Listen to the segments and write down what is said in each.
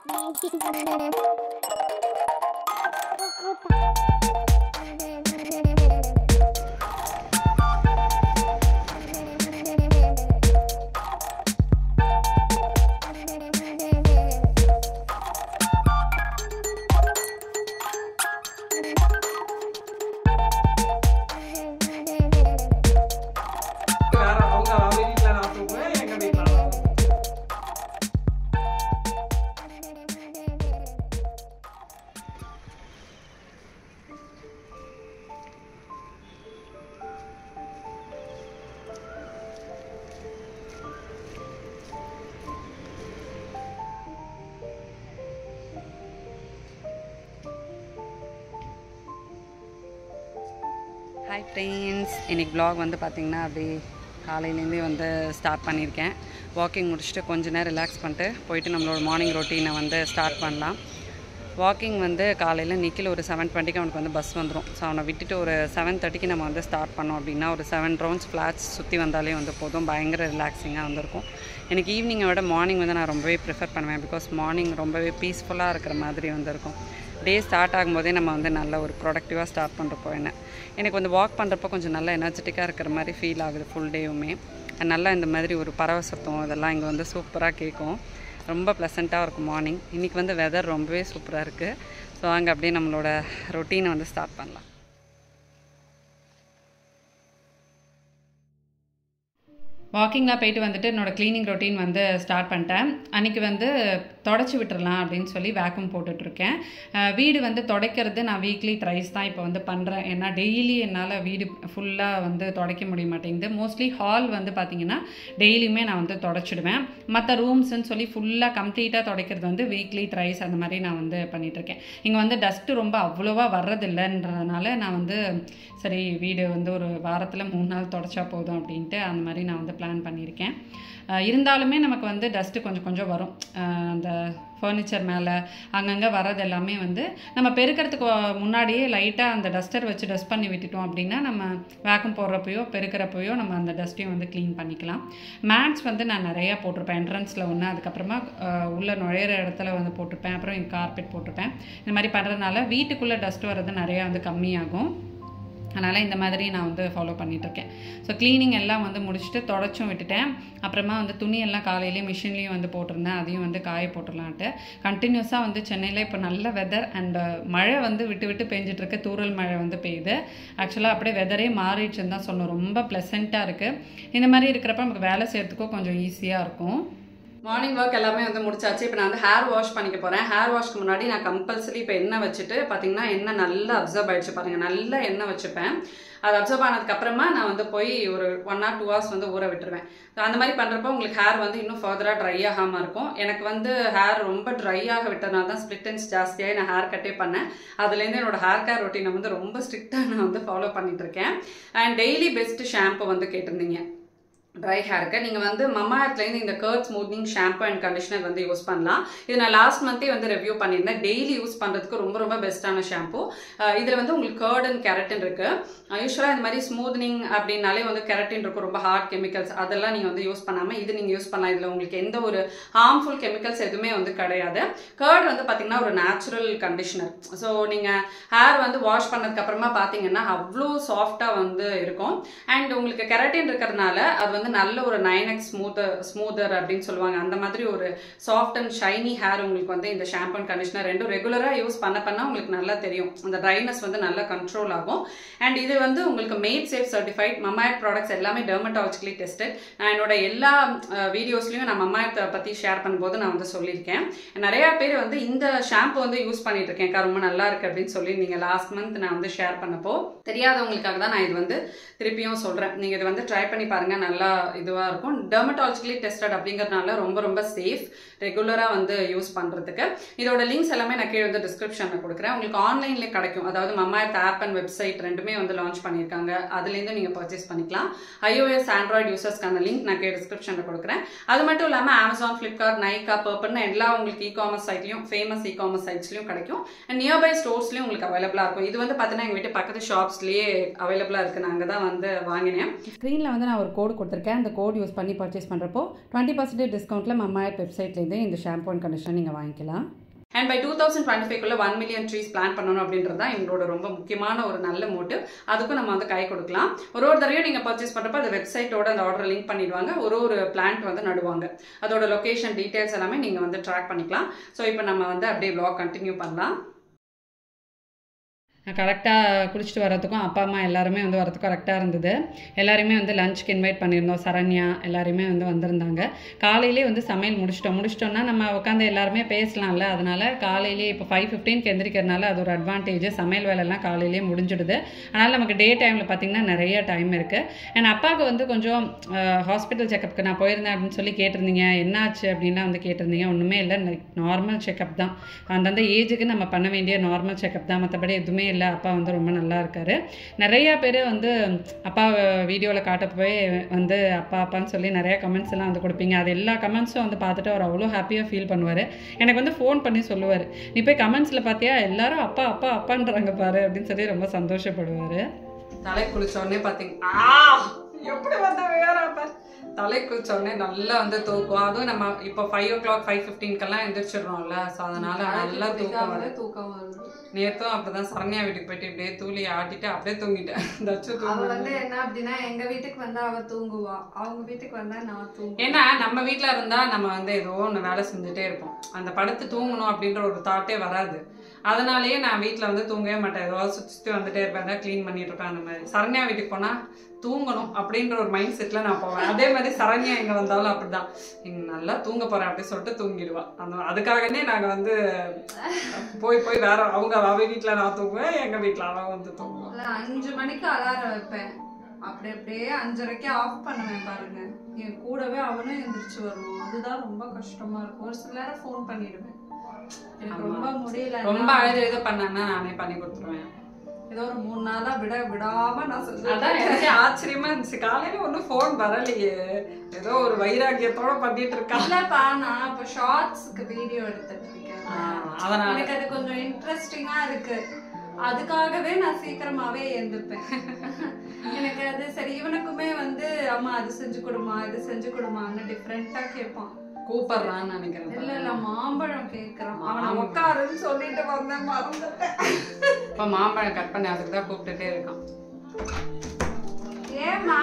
Hi friends, இன்னைக்கு vlog வந்து பார்த்தீங்கன்னா அப்படியே காலையிலேருந்தே வந்து ஸ்டார்ட் பண்ணியிருக்கேன். வாக்கிங் முடிச்சுட்டு கொஞ்ச நேரம் ரிலாக்ஸ் பண்ணிட்டு போயிட்டு நம்மளோட மார்னிங் ரொட்டீனை வந்து ஸ்டார்ட் பண்ணலாம். வாக்கிங் வந்து காலையில் நிக்கில் ஒரு 7:20க்கு அவனுக்கு வந்து பஸ் வந்துடும். ஸோ அவனை விட்டுட்டு ஒரு 7:30க்கு நம்ம வந்து ஸ்டார்ட் பண்ணோம் அப்படின்னா ஒரு 7 ரவுண்ட்ஸ் ஃப்ளாட்ஸ் சுற்றி வந்தாலே வந்து போதும். பயங்கர ரிலாக்ஸிங்காக வந்திருக்கும். எனக்கு ஈவினிங்கை விட மார்னிங் வந்து நான் ரொம்பவே ப்ரிஃபர் பண்ணுவேன். பிகாஸ் மார்னிங் ரொம்பவே பீஸ்ஃபுல்லாக இருக்கிற மாதிரி வந்திருக்கும். டே ஸ்டார்ட் ஆகும்போதே நம்ம வந்து நல்ல ஒரு ப்ரொடக்டிவாக ஸ்டார்ட் பண்ணுறப்போ எனக்கு வந்து வாக் பண்ணுறப்போ கொஞ்சம் நல்லா எனர்ஜெட்டிக்காக இருக்கிற மாதிரி ஃபீல் ஆகுது ஃபுல் டேவுமே. நல்லா இந்த மாதிரி ஒரு பறவை சத்தம் இதெல்லாம் இங்கே வந்து சூப்பராக கேட்கும். ரொம்ப ப்ளசண்ட்டாக இருக்கும் மார்னிங். இன்றைக்கி வந்து வெதர் ரொம்பவே சூப்பராக இருக்குது. ஸோ அங்கே அப்படியே நம்மளோட ரொட்டீனை வந்து ஸ்டார்ட் பண்ணலாம். வாக்கிங்காக போயிட்டு வந்துட்டு என்னோடய க்ளீனிங் ரொட்டீன் வந்து ஸ்டார்ட் பண்ணிட்டேன். அன்றைக்கி வந்து தொடச்சி விட்டுறலாம் அப்படின்னு சொல்லி வேக்யூம் போட்டுட்ருக்கேன். வீடு வந்து துடைக்கிறது நான் வீக்லி த்ரைஸ் தான் இப்போ வந்து பண்ணுறேன். ஏன்னா டெய்லி என்னால் வீடு ஃபுல்லாக வந்து துடைக்க முடிய மாட்டேங்குது. மோஸ்ட்லி ஹால் வந்து பார்த்திங்கன்னா டெய்லியுமே நான் வந்து தொடச்சிடுவேன். மற்ற ரூம்ஸ்ன்னு சொல்லி ஃபுல்லாக கம்ப்ளீட்டாக துடைக்கிறது வந்து வீக்லி த்ரைஸ் அந்த மாதிரி நான் வந்து பண்ணிகிட்ருக்கேன். இங்கே வந்து டஸ்ட்டு ரொம்ப அவ்வளோவா வர்றதில்லைன்றதுனால நான் வந்து சரி வீடு வந்து ஒரு வாரத்தில் 3 நாள் தொடச்சா போதும் அப்படின்ட்டு அந்த மாதிரி நான் வந்து பிளான் பண்ணியிருக்கேன். இருந்தாலுமே நமக்கு வந்து டஸ்ட்டு கொஞ்சம் கொஞ்சம் வரும். அந்த ஃபர்னிச்சர் மேலே அங்கங்கே வர்றது எல்லாமே வந்து நம்ம பெருக்கிறதுக்கு முன்னாடியே லைட்டாக அந்த டஸ்டர் வச்சு டஸ்ட் பண்ணி விட்டுட்டோம் அப்படின்னா நம்ம வேக்யூம் போடுறப்பையோ பெருக்கிறப்பையோ நம்ம அந்த டஸ்ட்டையும் வந்து க்ளீன் பண்ணிக்கலாம். மேட்ஸ் வந்து நான் நிறையா போட்டிருப்பேன். என்ட்ரன்ஸில் ஒன்று, அதுக்கப்புறமா உள்ளே நுழையிற இடத்துல வந்து போட்டிருப்பேன். அப்புறம் என் கார்பெட் போட்டிருப்பேன். இந்த மாதிரி பண்ணுறதுனால வீட்டுக்குள்ளே டஸ்ட் வர்றது நிறையா வந்து கம்மியாகும். அதனால் இந்த மாதிரி நான் வந்து ஃபாலோ பண்ணிகிட்ருக்கேன். ஸோ க்ளீனிங் எல்லாம் வந்து முடிச்சுட்டு தொடச்சும் விட்டுட்டேன். அப்புறமா வந்து துணியெல்லாம் காலையிலேயே மிஷின்லேயும் வந்து போட்டிருந்தேன். அதையும் வந்து காய போட்டுடலான்ட்டு கண்டினியூஸாக வந்து சென்னையில் இப்போ நல்ல வெதர் அண்ட் மழை வந்து விட்டு விட்டு பெஞ்சிட்ருக்கு. தூறல் மழை வந்து பெய்யுது. ஆக்சுவலாக அப்படியே வெதரே மாறிடுச்சுன்னு தான் சொன்னோம். ரொம்ப ப்ளசண்ட்டாக இருக்குது. இந்த மாதிரி இருக்கிறப்ப நமக்கு வேலை செய்கிறதுக்கும் கொஞ்சம் ஈஸியாக இருக்கும். மார்னிங் ஒர்க் எல்லாமே வந்து முடிச்சாச்சு. இப்போ நான் வந்து ஹேர் வாஷ் பண்ணிக்க போகிறேன். ஹேர் வாஷ்க்கு முன்னாடி நான் கம்பல்சரி இப்போ எண்ணெய் வச்சுட்டு பார்த்தீங்கன்னா எண்ணெய் நல்லா அப்சர்வ் ஆகிடுச்சு பாருங்கள். நல்லா எண்ணெய் வச்சுப்பேன். அது அப்சர்வ் ஆனதுக்கப்புறமா நான் வந்து போய் ஒரு 1 or 2 hours வந்து ஊற விட்டுருவேன். அந்த மாதிரி பண்ணுறப்போ உங்களுக்கு ஹேர் வந்து இன்னும் ஃபர்தராக ட்ரை ஆகாமல் இருக்கும். எனக்கு வந்து ஹேர் ரொம்ப ட்ரை ஆக விட்டதுனால தான் ஸ்ப்ளிட் எண்ட்ஸ் ஜாஸ்தியாகி நான் ஹேர் கட்டே பண்ணேன். அதுலேருந்து என்னோட ஹேர் கேர் ரொட்டீனை வந்து ரொம்ப ஸ்ட்ரிக்டாக நான் வந்து ஃபாலோ பண்ணிகிட்ருக்கேன். அண்ட் டெய்லி பெஸ்ட் ஷாம்பு வந்து கேட்டிருந்தீங்க ட்ரை ஹேருக்கு. நீங்கள் வந்து மம்மாயர்த்லேருந்து இந்த curd smoothing shampoo and conditioner வந்து யூஸ் பண்ணலாம். இது நான் லாஸ்ட் மந்த்தே வந்து ரிவ்யூ பண்ணியிருந்தேன். டெய்லி யூஸ் பண்ணுறதுக்கு ரொம்ப ரொம்ப பெஸ்ட்டான ஷாம்பு. இதில் வந்து உங்களுக்கு கர்ட் அண்ட் கெரட்டின் இருக்குது. யூஸ்வலாக இந்த மாதிரி ஸ்மூத்னிங் அப்படின்னாலே வந்து கெரட்டின் இருக்கும், ரொம்ப ஹார்ட் கெமிக்கல்ஸ். அதெல்லாம் நீங்கள் வந்து யூஸ் பண்ணாமல் இது நீங்கள் யூஸ் பண்ணலாம். இதில் உங்களுக்கு எந்த ஒரு ஹார்ம்ஃபுல் கெமிக்கல்ஸ் எதுவுமே வந்து கிடையாது. கர்ட் வந்து பார்த்திங்கன்னா ஒரு நேச்சுரல் கண்டிஷனர். ஸோ நீங்கள் ஹேர் வந்து வாஷ் பண்ணதுக்கப்புறமா பார்த்தீங்கன்னா அவ்வளோ சாஃப்டாக வந்து இருக்கும். அண்ட் உங்களுக்கு கெரட்டின் இருக்கிறதுனால அது வந்து நல்ல ஒரு 9x ஸ்மூதர் அப்படின்னு சொல்லுவாங்க. அந்த மாதிரி ஒரு சாஃப்ட் அண்ட் ஷைனி ஹேர் உங்களுக்கு வந்து இந்த ஷாம்பு அண்ட் கண்டிஷனர் ரெண்டும் ரெகுலராக யூஸ் பண்ண உங்களுக்கு நல்லா தெரியும். அந்த ட்ரைனஸ் வந்து நல்லா கண்ட்ரோல் ஆகும். அண்ட் இது வந்து உங்களுக்கு made safe certified. Mamaearth products எல்லாமே டெர்மட்டாலஜிக்கலி டெஸ்டட். நான் என்னோட எல்லா வீடியோஸ்லையும் நான் மம்மாயர்த்தை பற்றி ஷேர் பண்ணும்போது நான் வந்து சொல்லியிருக்கேன். நிறையா பேர் வந்து இந்த ஷாம்பு வந்து யூஸ் பண்ணிட்டு இருக்கேன், ரொம்ப நல்லா இருக்கு அப்படின்னு சொல்லி நீங்கள் லாஸ்ட் மந்த் நான் வந்து ஷேர் பண்ணப்போ தெரியாதவங்களுக்காக தான் நான் இது வந்து திருப்பியும் சொல்கிறேன். நீங்கள் இது வந்து ட்ரை பண்ணி பாருங்கள், நல்லா இதுவாக இருக்கும். டெர்மட்டாலஜிக்கலி டெஸ்டட் அப்படிங்கிறதுனால ரொம்ப ரொம்ப சேஃப் ரெகுலராக வந்து யூஸ் பண்ணுறதுக்கு. இதோட லிங்க்ஸ் எல்லாமே நான் கீழே வந்து டிஸ்கிரிப்ஷனில் கொடுக்குறேன். உங்களுக்கு ஆன்லைன்லேயே கிடைக்கும். அதாவது மம்மாயர்த் ஆப் அண்ட் வெப்சைட் ரெண்டுமே வந்து லான்ச் பண்ணியிருக்காங்க. அதுலேருந்து நீங்கள் பர்ச்சேஸ் பண்ணிக்கலாம். iOS ஆண்ட்ராய்டு யூசர்ஸ்க்கான லிங்க் நான் கீழே டிஸ்கிரிப்ஷனில் கொடுக்குறேன். அது மட்டும் இல்லாமல் அமேசான், ஃப்ளிப்கார்ட், நைகா, பர்பிள்னு எல்லா உங்களுக்கு இ-காமர்ஸ் சைட்லையும் ஃபேமஸ் இ-காமர்ஸ் சைட்ஸ்லையும் கிடைக்கும். அண்ட் நியர்பை ஸ்டோர்ஸ்லையும் உங்களுக்கு அவைலபிளாக இருக்கும். இது வந்து பார்த்தீங்கன்னா எங்கள் வீட்டு பக்கத்து ஷாப்ஸ்லேயே அவைலபிளாக இருக்குது. நான் அங்கே தான் வந்து வாங்கினேன். ஸ்க்ரீனில் வந்து நான் ஒரு கோடு கொடுத்துருக்கேன். கொடுத்துருக்கேன். அந்த கோட் யூஸ் பண்ணி பர்ச்சேஸ் பண்ணுறப்போ 20% டிஸ்கவுண்ட்டில் மம்மா எர்த் வெப்சைட்லேருந்து இந்த ஷாம்பு அண்ட் கண்டிஷனர் நீங்கள் வாங்கிக்கலாம். And by 2025 1 million trees plan பண்ணணும் அப்படின்றது தான் எங்களோட ரொம்ப முக்கியமான ஒரு நல்ல மோட்டிவ். அதுக்கும் நம்ம வந்து கை கொடுக்கலாம். ஒரு தடவையும் நீங்கள் பர்ச்சேஸ் பண்ணுறப்ப அந்த வெப்சைட்டோட அந்த ஆர்டர் லிங்க் பண்ணிடுவாங்க. ஒரு பிளான்ட் வந்து நடுவாங்க. அதோட லொக்கேஷன் டீட்டெயில்ஸ் எல்லாமே நீங்கள் வந்து ட்ராக் பண்ணிக்கலாம். ஸோ இப்போ நம்ம வந்து அப்படியே vlog கண்டினியூ பண்ணலாம். நான் கரெக்டாக குளிச்சுட்டு வரதுக்கும் அப்பா அம்மா எல்லாருமே வந்து வரதுக்கும் கரெக்டாக இருந்தது. எல்லாருமே வந்து லஞ்சுக்கு இன்வைட் பண்ணியிருந்தோம். சரண்யா எல்லாருமே வந்து வந்திருந்தாங்க. காலையிலே வந்து சமையல் முடிச்சிட்டோம்னா நம்ம உட்காந்து எல்லாருமே பேசலாம்ல. அதனால் காலையிலே இப்போ 5:15க்கு எந்திரிக்கிறதுனால அது ஒரு அட்வான்டேஜ். சமையல் வேலைலாம் காலையிலே முடிஞ்சிடுது. அதனால் நமக்கு டே டைமில் பார்த்திங்கன்னா நிறைய டைம் இருக்குது. என் அப்பாவுக்கு வந்து கொஞ்சம் ஹாஸ்பிட்டல் செக்கப்புக்கு நான் போயிருந்தேன் அப்படின்னு சொல்லி கேட்டிருந்தீங்க. என்னாச்சு அப்படின்லாம் வந்து கேட்டிருந்தீங்க. ஒன்றுமே இல்லை, நார்மல் செக்கப் தான். அந்தந்த ஏஜுக்கு நம்ம பண்ண வேண்டிய நார்மல் செக்கப் தான். மற்றபடி எதுவுமே இல்லை. அப்பா வந்து ரொம்ப நல்லா இருக்காரு. நிறையா பேர் வந்து அப்பா வீடியோவில் காட்ட போய் வந்து அப்பான்னு சொல்லி நிறையா கமெண்ட்ஸ் எல்லாம் வந்து கொடுப்பீங்க. அது எல்லா கமெண்ட்ஸும் வந்து பார்த்துட்டு அவர் அவ்வளோ ஹாப்பியாக ஃபீல் பண்ணுவார். எனக்கு வந்து ஃபோன் பண்ணி சொல்லுவார், நீ போய் கமெண்ட்ஸில் பார்த்தியா எல்லாரும் அப்பான்றாங்க பாரு அப்படின்னு சொல்லி ரொம்ப சந்தோஷப்படுவார். தலை குளிச்சோடனே பார்த்தீங்கன்னா எப்படி வந்து வேற தலை குளிச்சோடனே நல்லா வந்து தூக்கம். அதுவும் நம்ம இப்போ 5 o'clock 5:15க்கெல்லாம் எந்திரிச்சிடுறோம்ல. ஸோ அதனால நல்லா தூக்கம் வருது. நேற்றும் அப்படிதான் சரண்யா வீட்டுக்கு போயிட்டு இப்படியே தூளி ஆட்டிட்டு அப்படியே தூங்கிட்டேன். அவ வந்து என்ன அப்படின்னா எங்க வீட்டுக்கு வந்தா அவ தூங்குவா, அவங்க வீட்டுக்கு வந்தா நான் தூங்குவேன். ஏன்னா நம்ம வீட்டுல இருந்தா நம்ம வந்து ஏதோ ஒன்று வேலை செஞ்சுட்டே இருப்போம். அந்த படுத்து தூங்கணும் அப்படின்ற ஒரு தாட்டே வராது. அதனாலேயே நான் வீட்டில் வந்து தூங்கவே மாட்டேன். ஏதோ சுற்றி வந்துட்டே இருப்பேன், ஏதாவது க்ளீன் பண்ணிட்டு இருப்பேன். அந்த மாதிரி சரண்யா வீட்டுக்கு போனால் தூங்கணும் அப்படின்ற ஒரு மைண்ட் செட்டில் நான் போவேன். அதே மாதிரி சரண்யா எங்கே வந்தாலும் அப்படிதான், இங்கே நல்லா தூங்க போகிறேன் அப்படின்னு சொல்லிட்டு தூங்கிடுவான். அதுக்காகவே நாங்கள் வந்து போய் வேற அவ வீட்டில் நான் தூங்குவேன், எங்கள் வீட்டில் அவன் வந்து தூங்குவான். 5 மணிக்கு அலாரம் வைப்பேன். அப்படியே 5:30க்கு ஆஃப் பண்ணுவேன் பாருங்க. என் கூடவே அவனும் எந்திரிச்சு வருவான். அதுதான் ரொம்ப கஷ்டமா இருக்கும். ஒரு சில நேரம் ஃபோன் பண்ணிடுவேன், எனக்கு ரொம்ப முடியல, ரொம்ப அழுது பண்ணான்னா நானே பண்ணி கொடுத்துருவேன். ஏதோ ஒரு 3 நாளா விடாம நான் சொல்றேன். அதான் எனக்கு ஆச்சரியமா இருந்துச்சு. காலையில ஒன்னும் ஃபோன் வரலையே, ஏதோ ஒரு வைராக்கியத்தோட பண்ணிட்டு இருக்கேன். இல்லப்பா, நான் இப்ப ஷார்ட்ஸ்க்கு வீடியோ எடுத்துட்டு இருக்கேன். அதனால எனக்கு அது கொஞ்சம் இன்ட்ரெஸ்டிங்கா இருக்கு. அதுக்காகவே நான் சீக்கிரமாவே எழுந்துப்பேன். எனக்கு அது சரி. இவனுக்குமே வந்து அம்மா அது செஞ்சு கொடுமா இது செஞ்சு கொடுமான்னு டிஃப்ரெண்டா கேட்பான். கூப்பிடுறான்னு நினைக்கிறேன். இல்ல மாம்பழம் கேட்கறான். அவனை உட்காருன்னு சொல்லிட்டு வந்தேன், மறந்துட்டேன். இப்ப மாம்பழம் கட் பண்ணி அதுக்கு தான் கூப்பிட்டுட்டே இருக்கான். ஏமா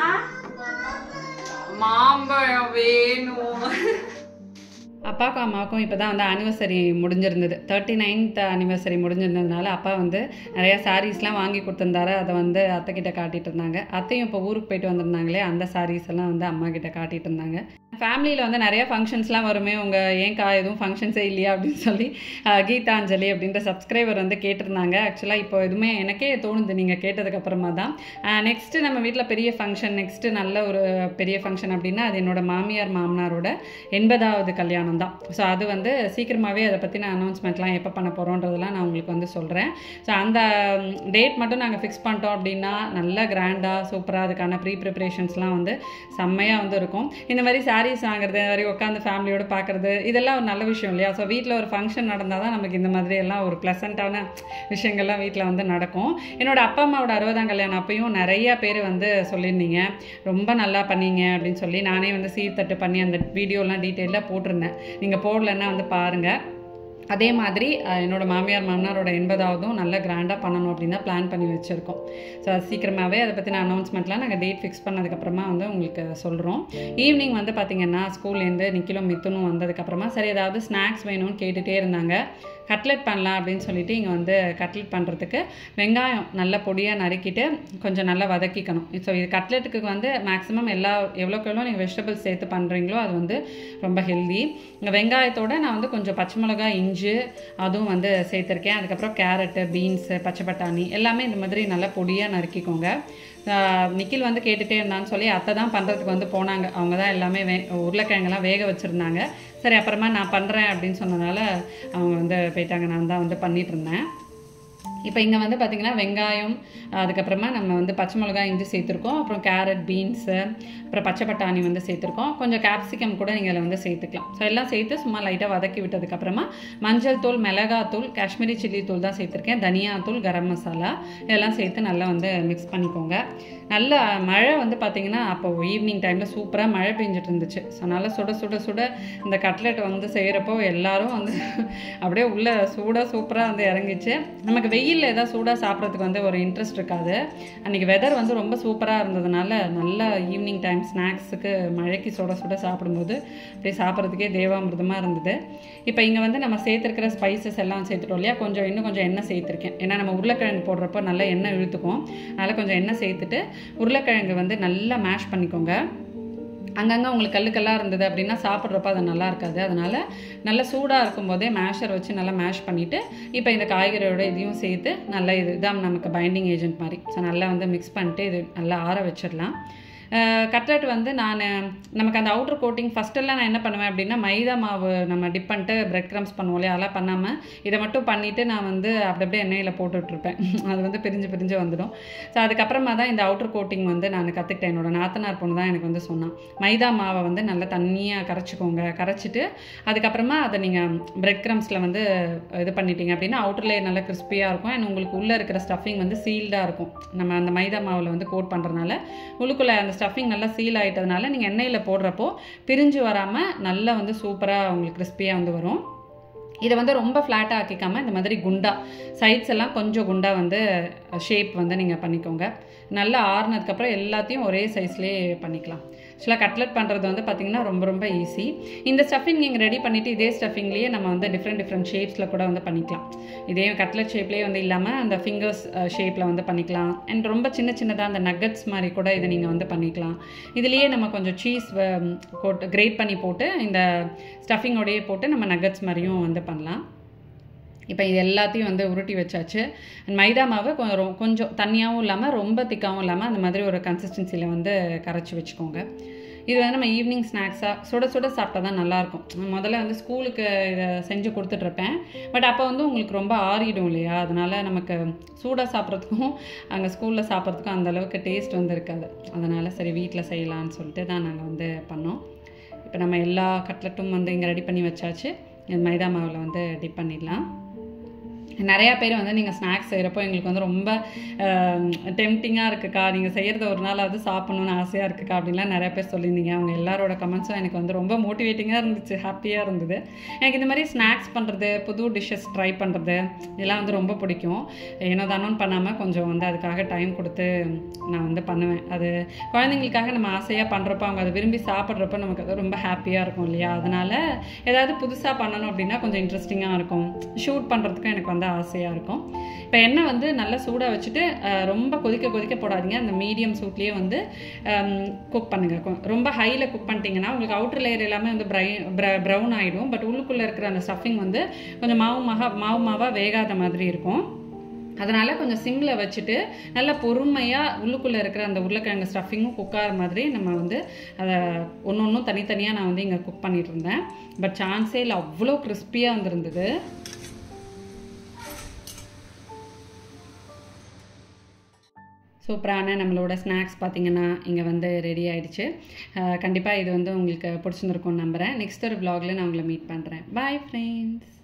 மாம்பழம் வேணும். அப்பாவுக்கும் அம்மாவுக்கும் இப்போ தான் வந்து ஆனிவர்சரி முடிஞ்சிருந்தது. 39th ஆனிவர்சரி முடிஞ்சிருந்ததுனால அப்பா வந்து நிறையா சாரீஸ்லாம் வாங்கி கொடுத்துருந்தாரு. அதை வந்து அத்தைக்கிட்ட காட்டிகிட்டு இருந்தாங்க. அத்தையும் இப்போ ஊருக்கு போயிட்டு வந்திருந்தாங்களே, அந்த சாரீஸ் எல்லாம் வந்து அம்மா கிட்ட காட்டிகிட்டு இருந்தாங்க. ஃபேமிலியில் வந்து நிறைய ஃபங்க்ஷன்ஸ்லாம் வருமே, உங்கள் ஏன்க்கா எதுவும் ஃபங்க்ஷன்ஸே இல்லையா அப்படின்னு சொல்லி கீதாஞ்சலி அப்படின்ற சப்ஸ்கிரைபர் வந்து கேட்டிருந்தாங்க. ஆக்சுவலாக இப்போ எதுவுமே எனக்கே தோணுது நீங்கள் கேட்டதுக்கப்புறமா தான். நெக்ஸ்ட்டு நம்ம வீட்டில் பெரிய ஃபங்க்ஷன், நெக்ஸ்ட்டு நல்ல ஒரு பெரிய ஃபங்க்ஷன் அப்படின்னா அது என்னோட மாமியார் மாமனாரோட 80வது கல்யாணம் தான். ஸோ அது வந்து சீக்கிரமாகவே அதை பற்றின அனௌன்ஸ்மெண்ட்லாம் எப்போ பண்ண போகிறோன்றதெல்லாம் நான் உங்களுக்கு வந்து சொல்கிறேன். ஸோ அந்த டேட் மட்டும் நாங்கள் ஃபிக்ஸ் பண்ணிட்டோம் அப்படின்னா நல்லா கிராண்டாக சூப்பராக அதுக்கான ப்ரிப்ரேஷன்ஸ்லாம் வந்து செம்மையாக வந்து இருக்கும். இந்த மாதிரி சாரீஸ் வாங்குறது, இந்த மாதிரி உட்காந்து ஃபேமிலியோடு பார்க்குறது, இதெல்லாம் ஒரு நல்ல விஷயம் இல்லையா? ஸோ வீட்டில் ஒரு ஃபங்க்ஷன் நடந்தால் தான் நமக்கு இந்த மாதிரி எல்லாம் ஒரு ப்ளசண்ட்டான விஷயங்கள்லாம் வீட்டில் வந்து நடக்கும். என்னோடய அப்பா அம்மாவோட 60ஆம் கல்யாணம் அப்பையும் நிறையா பேர் வந்து சொல்லியிருந்தீங்க, ரொம்ப நல்லா பண்ணீங்க அப்படின்னு சொல்லி. நானே வந்து சீர்தட்டு பண்ணி அந்த வீடியோலாம் டீட்டெயிலாக போட்டிருந்தேன். நீங்கள் போடலன்னா வந்து பாருங்கள். அதே மாதிரி என்னோடய மாமியார் மாமனாரோட 80ஆவதும் நல்லா கிராண்டாக பண்ணணும் அப்படின்னு தான் பிளான் பண்ணி வச்சுருக்கோம். ஸோ அது சீக்கிரமாகவே அதை பற்றின அனௌன்ஸ்மெண்ட்லாம் நாங்கள் டேட் ஃபிக்ஸ் பண்ணதுக்கப்புறமா வந்து உங்களுக்கு சொல்கிறோம். ஈவினிங் வந்து பார்த்திங்கன்னா ஸ்கூல்லேருந்து நிக்கிலும் மித்துனும் வந்ததுக்கப்புறமா சரி ஏதாவது ஸ்நாக்ஸ் வேணும்னு கேட்டுகிட்டே இருந்தாங்க. கட்லெட் பண்ணலாம் அப்படின்னு சொல்லிட்டு இங்கே வந்து கட்லெட் பண்ணுறதுக்கு வெங்காயம் நல்ல பொடியாக நறுக்கிட்டு கொஞ்சம் நல்லா வதக்கிக்கணும். ஸோ இது கட்லெட்டுக்கு வந்து மேக்ஸிமம் எவ்வளோக்கு எவ்வளோ நீங்கள் வெஜிடபிள்ஸ் சேர்த்து பண்ணுறீங்களோ அது வந்து ரொம்ப ஹெல்தி. இங்கே வெங்காயத்தோடு நான் வந்து கொஞ்சம் பச்சை மிளகா, இஞ்சி அதுவும் வந்து சேர்த்துருக்கேன். அதுக்கப்புறம் கேரட்டு, பீன்ஸு, பச்சை பட்டாணி எல்லாமே இந்த மாதிரி நல்லா பொடியாக நறுக்கிக்கோங்க. நிக்கில் வந்து கேட்டுகிட்டே இருந்தான்னு சொல்லி அத்தை தான் பண்ணுறதுக்கு வந்து போனாங்க. அவங்க தான் எல்லாமே உருளைக்கிழங்கெல்லாம் வேக வச்சுருந்தாங்க. சரி அப்புறமா நான் பண்ணுறேன் அப்படின்னு சொன்னதால அவங்க வந்து போயிட்டாங்க. நான் தான் வந்து பண்ணிகிட்டு இருந்தேன். இப்போ இங்கே வந்து பார்த்திங்கன்னா வெங்காயம், அதுக்கப்புறமா நம்ம வந்து பச்சை மிளகாய் இஞ்சி சேர்த்துருக்கோம், அப்புறம் கேரட், பீன்ஸு, அப்புறம் பச்சை பட்டாணி வந்து சேர்த்துருக்கோம், கொஞ்சம் கேப்சிகம் கூட நீங்கள் அதில் வந்து சேர்த்துக்கலாம். ஸோ எல்லாம் சேர்த்து சும்மா லைட்டாக வதக்கி விட்டதுக்கப்புறமா மஞ்சள் தூள், மிளகாத்தூள், காஷ்மீரி சில்லி தூள் தான் சேர்த்துருக்கேன், தனியாத்தூள், கரம் மசாலா இதெல்லாம் சேர்த்து நல்லா வந்து மிக்ஸ் பண்ணிக்கோங்க. நல்ல மழை வந்து பார்த்திங்கன்னா அப்போ ஈவினிங் டைமில் சூப்பராக மழை பெஞ்சிட்டு இருந்துச்சு. ஸோ நல்லா சுட சுட சுட இந்த கட்லெட் வந்து செய்கிறப்போ எல்லோரும் வந்து அப்படியே உள்ள சூப்பராக வந்து இறங்கிச்சு. நமக்கு வெயிலில் ஏதாவது சூடாக சாப்பிட்றதுக்கு வந்து ஒரு இன்ட்ரெஸ்ட் இருக்காது. அன்றைக்கி வெதர் வந்து ரொம்ப சூப்பராக இருந்ததுனால நல்ல ஈவினிங் டைம் ஸ்நாக்ஸுக்கு மழைக்கு சுட சுட சாப்பிடும்போது அப்படியே சாப்பிட்றதுக்கே தேவாமிர்தமாக இருந்தது. இப்போ இங்கே வந்து நம்ம சேர்த்துருக்கிற ஸ்பைசஸ் எல்லாம் சேர்த்துட்டோம் இல்லையா, இன்னும் கொஞ்சம் எண்ணெய் சேர்த்துருக்கேன். ஏன்னா நம்ம உருளைக்கிழங்கு போடுறப்போ நல்லா எண்ணெய் இழுத்துக்கும். அதனால் கொஞ்சம் எண்ணெய் சேர்த்துட்டு உருளைக்கிழங்கு வந்து நல்லா மேஷ் பண்ணிக்கோங்க. அங்கங்கே உங்களுக்கு கல்லுக்கெல்லாம் இருந்தது அப்படின்னா சாப்பிட்றப்ப அது நல்லா இருக்காது. அதனால் நல்லா சூடாக இருக்கும்போதே மேஷர் வச்சு நல்லா மேஷ் பண்ணிவிட்டு இப்போ இந்த காய்கறியோட இதையும் சேர்த்து நல்லா இதுதான் நமக்கு பைண்டிங் ஏஜென்ட் மாதிரி. ஸோ நல்லா வந்து மிக்ஸ் பண்ணிட்டு இது நல்லா ஆற வச்சிடலாம். கட்லெட் வந்து நமக்கு அந்த அவுட்டர் கோட்டிங் ஃபஸ்ட்டெல்லாம் நான் என்ன பண்ணுவேன் அப்படின்னா, மைதா மாவு நம்ம டிப் பண்ணிட்டு பிரெட் க்ரம்ஸ் பண்ணுவோம் இல்லையா, அதெல்லாம் பண்ணாமல் இதை மட்டும் பண்ணிவிட்டு நான் வந்து அப்படியே எண்ணெயில் போட்டுட்ருப்பேன். அது வந்து பிரிஞ்சு வந்துடும். ஸோ அதுக்கப்புறமா தான் இந்த அவுட்டர் கோட்டிங் வந்து நான் கற்றுக்கிட்டேன். என்னோட நாத்தனார் பொண்ணு தான் எனக்கு வந்து சொன்னான், மைதா மாவை வந்து நல்லா தண்ணியாக கரைச்சிக்கோங்க, கரைச்சிட்டு அதுக்கப்புறமா அதை நீங்கள் பிரெட் க்ரம்ஸில் வந்து இது பண்ணிட்டீங்க அப்படின்னா அவுட்டர் லேயர் நல்லா கிறிஸ்பியாக இருக்கும். அண்ட் உங்களுக்கு உள்ளே இருக்கிற ஸ்டஃபிங் வந்து சீல்டாக இருக்கும். நம்ம அந்த மைதா மாவில் வந்து கோட் பண்ணுறதுனால உள்ளுக்குள்ளே அந்த ஸ்டஃபிங் நல்லா சீல் ஆகிட்டதுனால நீங்கள் எண்ணெயில் போடுறப்போ பிரிஞ்சு வராமல் நல்லா வந்து சூப்பராக உங்களுக்கு கிறிஸ்பியாக வந்து வரும். இதை வந்து ரொம்ப ஃப்ளாட்டாக ஆக்கிக்காமல் இந்த மாதிரி குண்டா சைட்ஸ் எல்லாம் கொஞ்சம் குண்டா வந்து ஷேப் வந்து நீங்கள் பண்ணிக்கோங்க. நல்லா ஆறுனதுக்கப்புறம் எல்லாத்தையும் ஒரே சைஸ்லேயே பண்ணிக்கலாம். ஆக்சுவலாக கட்லெட் பண்ணுறது வந்து பார்த்திங்கன்னா ரொம்ப ஈஸி. இந்த ஸ்டஃபிங் நீங்கள் ரெடி பண்ணிவிட்டு இதே ஸ்டஃபிங்லேயே நம்ம வந்து டிஃப்ரெண்ட் ஷேப்ஸில் கூட வந்து பண்ணிக்கலாம். இதே கட்லெட் ஷேப்லேயே வந்து இல்லாமல் அந்த ஃபிங்கர்ஸ் ஷேப்பில் வந்து பண்ணிக்கலாம். அண்ட் ரொம்ப சின்னதாக அந்த நக்கட்ஸ் மாதிரி கூட இதை நீங்கள் வந்து பண்ணிக்கலாம். இதுலேயே நம்ம கொஞ்சம் சீஸ் கிரேட் பண்ணி போட்டு இந்த ஸ்டஃபிங்கோடையே போட்டு நம்ம நக்கட்ஸ் மாதிரியும் வந்து பண்ணலாம். இப்போ இது எல்லாத்தையும் வந்து உருட்டி வச்சாச்சு. மைதா மாவு கொஞ்சம் தண்ணியாகவும் இல்லாமல் ரொம்ப திக்காகவும் இல்லாமல் அந்த மாதிரி ஒரு கன்சிஸ்டன்சியில் வந்து கரைச்சி வச்சுக்கோங்க. இது வந்து நம்ம ஈவினிங் ஸ்நாக்ஸாக சுட சாப்பிட்டா தான் நல்லாயிருக்கும். முதல்ல வந்து ஸ்கூலுக்கு இதை செஞ்சு கொடுத்துட்ருப்பேன். பட் அப்போ வந்து உங்களுக்கு ரொம்ப ஆறிடும் இல்லையா, அதனால் நமக்கு சூடாக சாப்பிட்றதுக்கும் அங்கே ஸ்கூலில் சாப்பிட்றதுக்கும் அந்தளவுக்கு டேஸ்ட் வந்து இருக்காது. அதனால் சரி வீட்டில் செய்யலான்னு சொல்லிட்டு தான் நாங்கள் வந்து பண்ணோம். இப்போ நம்ம எல்லா கட்லெட்டும் வந்து இங்கே ரெடி பண்ணி வச்சாச்சு. மைதா மாவில் வந்து டிப் பண்ணிடலாம். நிறையா பேர் வந்து நீங்கள் ஸ்நாக்ஸ் செய்கிறப்போ எங்களுக்கு வந்து ரொம்ப டெம்டிங்காக இருக்குக்கா, நீங்கள் செய்கிறது ஒரு நாளாவது சாப்பிட்ணுன்னு ஆசையாக இருக்குக்கா அப்படின்லாம் நிறையா பேர் சொல்லியிருந்தீங்க. அவங்க எல்லாரோட கமெண்ட்ஸும் எனக்கு வந்து ரொம்ப மோட்டிவேட்டிங்காக இருந்துச்சு, ஹாப்பியாக இருந்தது. எனக்கு இந்த மாதிரி ஸ்நாக்ஸ் பண்ணுறது, புது டிஷ்ஷஸ் ட்ரை பண்ணுறது இதெல்லாம் வந்து ரொம்ப பிடிக்கும். ஏனோ தானோன்னு பண்ணாமல் கொஞ்சம் வந்து அதுக்காக டைம் கொடுத்து நான் வந்து பண்ணுவேன். அது குழந்தைங்களுக்காக நம்ம ஆசையாக பண்ணுறப்போ அவங்க அதை விரும்பி சாப்பிட்றப்போ நமக்கு அது ரொம்ப ஹாப்பியாக இருக்கும் இல்லையா. அதனால் ஏதாவது புதுசாக பண்ணணும் அப்படின்னா கொஞ்சம் இன்ட்ரெஸ்டிங்காக இருக்கும். ஷூட் பண்ணுறதுக்கும் எனக்கு வந்து ஆசையாக இருக்கும். இப்போ எண்ணெய் வந்து நல்லா சூடாக வச்சுட்டு ரொம்ப கொதிக்க போடாதீங்க. அந்த மீடியம் சூட்லேயே வந்து குக் பண்ணுங்கள். ரொம்ப ஹையில் குக் பண்ணிட்டீங்கன்னா உங்களுக்கு அவுட்டர் லேயர் எல்லாமே வந்து ப்ரௌன் ஆகிடும். பட் உள்ளுக்குள்ளே இருக்கிற அந்த ஸ்டஃபிங் வந்து கொஞ்சம் மாவாக வேகாத மாதிரி இருக்கும். அதனால் கொஞ்சம் சிம்மில் வச்சுட்டு நல்லா பொறுமையாக உள்ளுக்குள்ளே இருக்கிற அந்த உருளைக்கிழங்கு ஸ்டஃபிங்கும் குக்கார மாதிரி நம்ம வந்து அதை ஒன்றும் தனித்தனியாக நான் வந்து இங்கே குக் பண்ணிகிட்டு இருந்தேன். பட் சான்ஸே இல்லை, அவ்வளோ கிறிஸ்பியாக வந்துருந்தது. சூப்பரான நம்மளோட ஸ்நாக்ஸ் பார்த்திங்கன்னா இங்கே வந்து ரெடி ஆகிடுச்சு. கண்டிப்பாக இது வந்து உங்களுக்கு பிடிச்சிருந்துருக்கும்னு நம்புகிறேன். நெக்ஸ்ட் ஒரு vlogல நான் உங்களை மீட் பண்ணுறேன். Bye friends.